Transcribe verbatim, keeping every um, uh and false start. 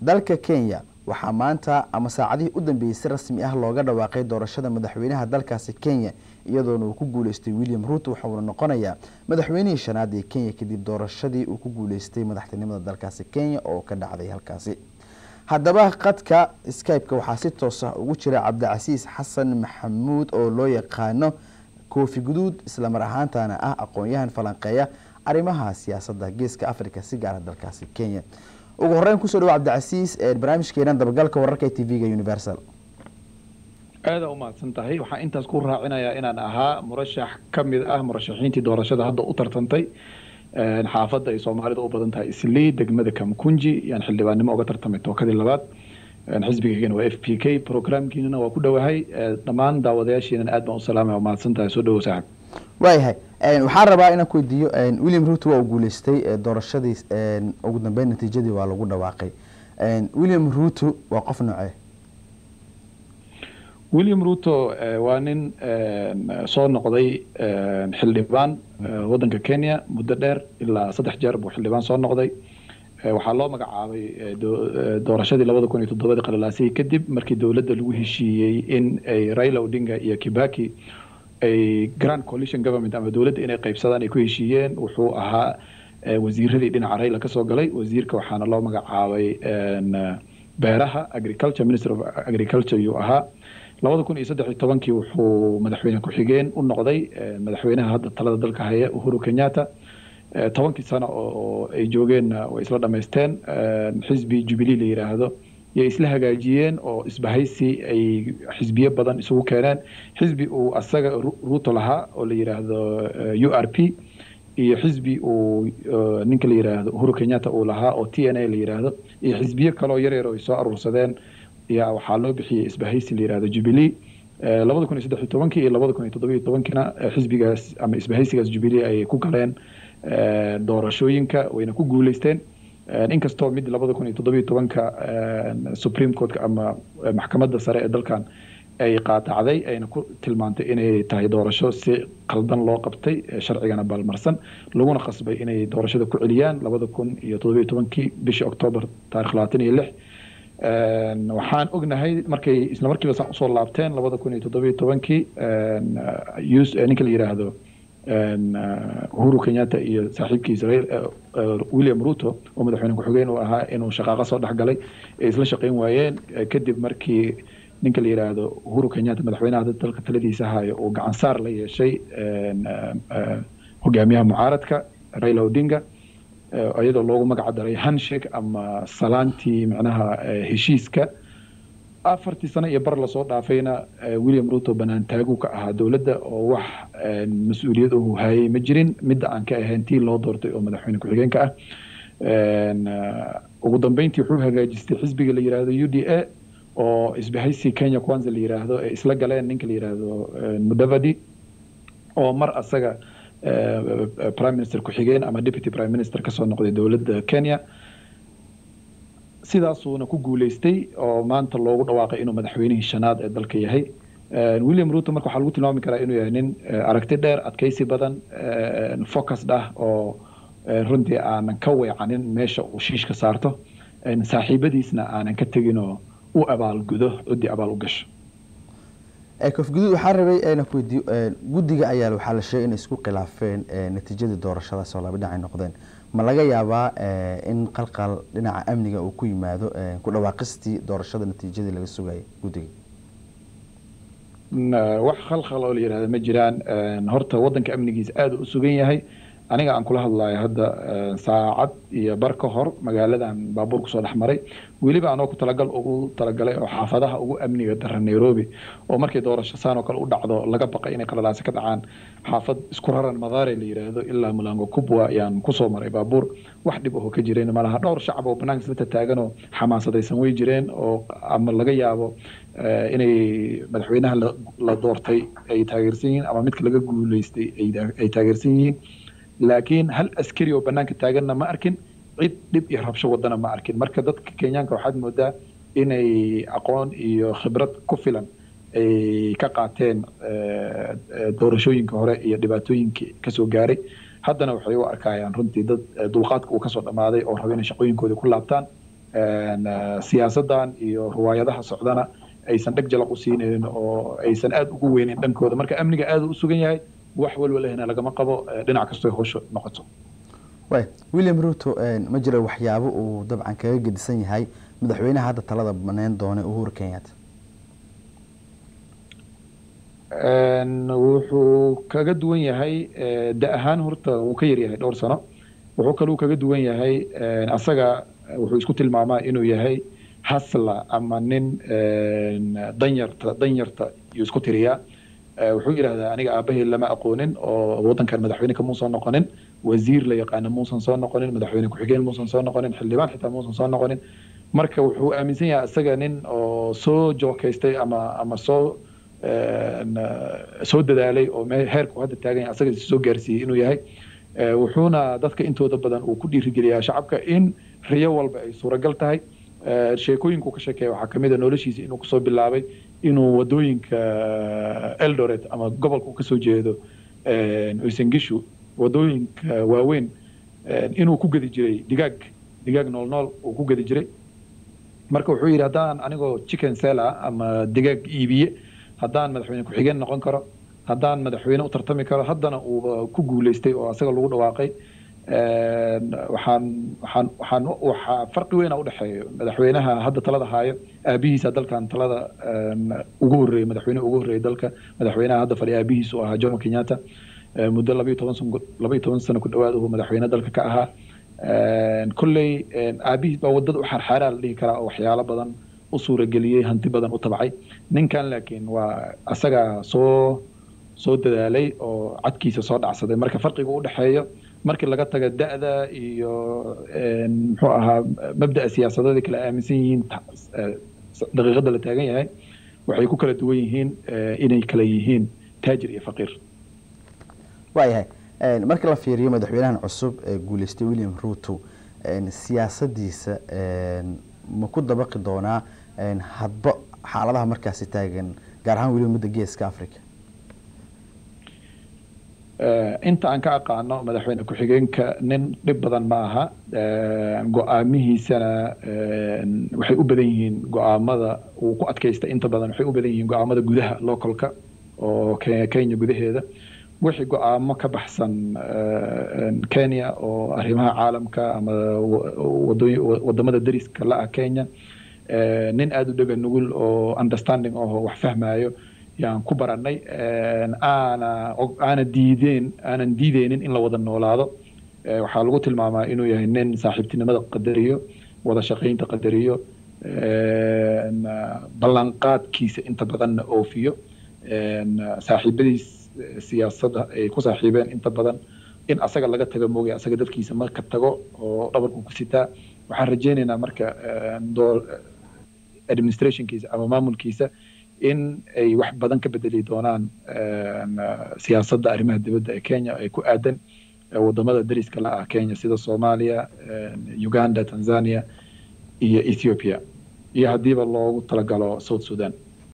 dalka Kenya waxaa maanta ama saacadihii u dambeysay rasmi ah looga dhawaaqay doorashada madaxweynaha dalkaasi Kenya iyadoo uu ku guuleystay William Ruto waxa uu noqonayaa madaxweynihii shanaad ee Kenya kadib doorashadii uu ku guuleystay madaxtinimada dalkaasi Kenya oo ka dhacday halkaasi. haddaba qadka Skype-ka waxaa si toos ah ugu jira Cabdicasiis Xasan Maxamuud oo loo yaqaano Koofi Guduud isla mar ahaantaana ah aqoon-yahan falanqeeya arrimaha siyaasadda geeska Afrika si gaar ah dalkaasi Kenya. ugu horreyn ku soo dhawaad Cabdicasiis ee barnaamijkeena dabagalka wararka T V-ga Universal. aad u mahadsan tahay waxaan intaas ku raacinayaa inaan ahaa murashax kamid ah murashaxiintii doorashada hadda u tartantay een xaafadda ay Soomaalida u badan tahay Islii degmada Kamkunji yaan xildhibaannimo uga tartamay tookadii labaad een xisbigeena waa F P K programkiina waa ku dhawahay dhammaan daawadayaasheena aad baan u salaamay oo mahadsan tahay soo dhawow saaxiib. waayahay een waxaan rabaa inaan ku weydiiyo een William Ruto waa guuleystay doorashadii een ugu dambeyn natiijadii waa lagu dhawaaqay. een William Ruto waa qof noocee? William Ruto waa nin soo noqday xildhibaan waddanka Kenya muddo dheer ilaa saddex jeer buu xildhibaan soo noqday. waxaa loo magacaabay doorashadii labada kun iyo toddoba qalalaasay kadib markii dawladda lagu heshiiyey in ay Raila Odinga iyo Kibaki ay Grand Coalition Government ama dawladda inay qaybsadaan ay ku heshiiyeen wuxuu ahaa wasiiradii dhinaca Raila ka soo galay wasiirka waxaana loo magacaabay beeraha Agriculture Minister of Agriculture uu ahaa labada kun iyo saddex iyo tobankii wuxuu madaxweyne ku xigeen u noqday madaxweynaha hadda talada dalka haya Uhuru Kenyatta tobankii sano oo ay joogeen way isla dhameysteen xisbi Jubilee la yiraahdo iyo isla hagaajiyeen oo isbahaysi ay xisbiye badan isugu keeneen xisbi uu asaga Ruto lahaa oo la yiraahdo U R P iyo xisbi uu ninka la yiraahdo Uhuru Kenyatta uu lahaa oo T N A la yiraahdo iyo xisbiye kale oo yar yar oo soo urursadeen yaa waxaa loo bixiyay isbahaysi la yiraahdo Jubilee labada kun iyo saddex iyo tobankii iyo labada kun iyo toddoba iyo tobankina xisbigaas ama isbahaysigaas Jubilee ay ku galeen doorashooyinka wayna ku guuleysteen inkastoo mid labada kun iyo toddoba iyo tobanka Supreme Court ama maxkamadda sare ee dalkan ay qaatacday ayna ku tilmaantay inay tahay doorasho si qaldan loo qabtay sharcigana balmarsan laguna qasbay inay doorashada ku celiyaan labada kun iyo toddoba iyo tobankii bishii October taariikh labaatan iyo lix waxaan ognahay markay isla markiiba soo soo laabteen labada kun iyo toddoba iyo tobankii ninka la yiraahdo Uhuru Kenyatta iyo saaxiibkiisa William Ruto oo madaxweyne ku xigeen uu ahaa inuu shaqaaqa soo dhaxgalay ee isla shaqeyn waayeen kadib markii ninka la yiraahdo Uhuru Kenyatta madaxweynaha dalka taladiisa hayo oo gacan saar la yeeshay hogaamiyaha mucaaradka Raila Odinga ayadoo loogu magac daray handshake ama salaantii macnaha heshiiska afartii sano iyo bar la soo dhaafayna William Ruto banaan taagu ka ahaa dawladda oo wax mas'uuliyad uu hayay ma jirin mid aan ka ahayn tii loo doortay oo madaxweyne ku xigeenka ah ugu dambeyntii wuxuu hagaajistay xisbiga la yiraahdo U D A oo isbahaysi Kenya Kwanza la yiraahdo ee isla galeen ninka la yiraahdo Mudavadi oo mar asaga prime minister ku xigeen ama deputy prime minister ka soo noqday dawladda Kenya sidaasuna ku guuleystay oo maanta loogu dhawaaqay inuu madaxweynihii shanaad ee dalka yahay William Ruto marka waxa lagu tilmaami karaa inuu yahay nin aragti dheer adkaysi badan focus ah oo runtii aanan ka weecanin meesha uu shiishka saarto saaxiibadiisna aanan ka tagin oo u abaal gudo cidi abaal u gasho Koofi Guduud waxaan rabay inaan ku weydiiyo guddiga ayaa waxa la sheegay in isku khilaafeen natiijada doorashada soo laba dhinac noqdeen ma laga yaabaa in qalqal dhinaca amniga uu ku yimaado ku dhawaaqistii doorashada natiijadii laga sugayay guddiga wax khalkhal oo la yiraahdo ma jiraan horta waddanka amnigiisa aad u sugan yahay aniga aan kula hadlayo hadda saacad iyo bar ka hor magaaladan baabuur ku soo dhaxmaray waliba aan ku talagal ugu talagalay oo xaafadaha ugu amniga daran Nairobi oo markay doorasho saan oo kale u dhacdo laga baqay inay qalalaas ka dhacaan xaafad isku raran Mathare la yiraahdo ilaa Mlango Kubwa yaan ku soo maray baabuur wax dhib ah ka jireen malaha dhowr shacab oo banaanka isla taagan oo xamaasadaysan way jireen oo ama laga yaabo inay madaxweynaha la doortay ay taageersan yihiin ama midka laga guuleystay ay taageersan yihiin laakiin hal askari oo banaanka taaganna ma arkin cid dhib iyo rabsho wadana ma arkin marka dadka Kenyaanka waxaad moodaa inay aqoon iyo khibrad ku filan ay ka qaateen doorashooyinka hore iyo dhibaatooyinkii ka soo gaaray haddana waxay u arkayaan runtii dad dulqaadka uu ka soo dhamaaday oo rabeen shaqooyinkooda ku laabtaan siyaasadan iyo riwaayadaha socdana aysan dheg jalaq u siinaynin oo aysan aad ugu weynin dhankooda. Marka amniga aad u sugan yahay, wax walwalahna lagama qabo dhinac kastoo howsha noqoto. way William Ruto ma jira waxyaabo uu dabcan kaga gedisan yahay madaxweynaha hadda talada baneyn doona Uhuru Kenyatta? wuxuu kaga duwan yahay da ahaan horta uu ka yar yahay dhowr sano. wuxuu kaloo kaga duwan yahay asaga wuxuu isku tilmaamaa inuu yahay hasla ama nin danyarta danyarta iyo isku tiriya. wuxuu yiraahdaa aniga aabahay lama aqoonin oo wadankan madaxweyne ka muusan noqonin, wasiir la yaqaan muusan soo noqonin, madaxweyne ku xigeen muusan soo noqonin, xildhibaan xitaa muusan soo noqonin. marka wuxuu aaminsan yahay asaga nin oo soo jookaystay ama ama soo soo dadaalay oo heerku hadda taagan yahay asaga soo gaarsiiyay inuu yahay. wuxuuna dadka intooda badan uu ku dhiirigeliyaa shacabka in riyo walba ay suuragal tahay. sheekooyinku ka sheekeeya waxaa kamid ah noloshiisa inuu kusoo bilaabay inuu wadooyinka Eldoret ama gobolka uu kasoo jeedo Uasin Gishu wadooyinka waaweyn inuu ku gadi jiray digaag digaag nool nool uu ku gadi jiray. marka wuxuu yidhi haddaan anigoo chicken seller ama digaag iibiye haddaan madaxweyne ku xigeen noqon karo, haddaan madaxweyne u tartami karo, haddana uu ku guuleystay oo asaga lagu dhawaaqay. waxaan waxaan waxaan waxa farqi weyn u dhaxeeyo madaxweynaha hadda talada haayo aabihiisa dalkan talada ugu horeeyay madaxweyne ugu horeeyay dalka madaxweynaha hadda fadhiya aabihiisa oo ahaa Jomo Kenyatta muddo laba iyo toban sano laba iyo toban sano ku dhawaad uu madaxweyne dalka ka ahaa. kulley aabihiis baa wadada u xarxaara la dhihi karaa oo waxyaalo badan u suura geliyay, hanti badan u tabcay. ninkan laakiin waa asaga soo soo dadaalay oo cadkiisa soo dhacsaday. marka farqiga u dhaxeeyo markii laga tago da'da iyo muxuu ahaa mabda'a siyaasadeed kala aaminsan yihiin daqiiqada la taagan yahay, waxay ku kala duwan yihiin inay kala yihiin taajir iyo faqiir. waayahay marka la fiiriyo madaxweynahan cusub ee guuleystay William Ruto siyaasadiisa ma ku dabaqi doonaa hadba xaaladaha markaasi taagan gaar ahaan weliba midda geeska Afrika? inta aan ka aqaano madaxweyne ku xigeenka nin dhib badan ma aha. go'aamihiisana waxay u badan yihiin go'aamada uu ku adkaysta inta badan waxay u badan yihiin go'aamada gudaha localka oo Kenya gudaheeda. wixii go'aamo ka baxsan Kenya oo arrimaha caalamka ama wadamada dariska la ah Kenya, nin aad u dhagan nugul oo understanding oo wax fahmayo yaan ku baranay. aana aana diideen aanan diideenin in la wada noolaado. waxaa lagu tilmaamaa inuu yahay nin saaxiibtinimada qadariyo, wada shaqaynta qadariyo, ballanqaadkiisa inta badanna oofiyo. saaxiibadiis siyaasadda ay ku saaxiibeen inta badan in asaga laga tago moogay asaga dadkiisa marka tago oo dhabarku ku sitaa. waxaan rajaynaynaa marka administrationkiisa ama maamulkiisa in ay wax badan ka bedeli doonaan siyaasadda arrimaha dibadda ee Kenya ay ku aadan wadamada dariska la ah Kenya sida Soomaaliya, Uganda, Tanzania iyo Ethiopia iyo hadiiba loogu talagalo South Sudan.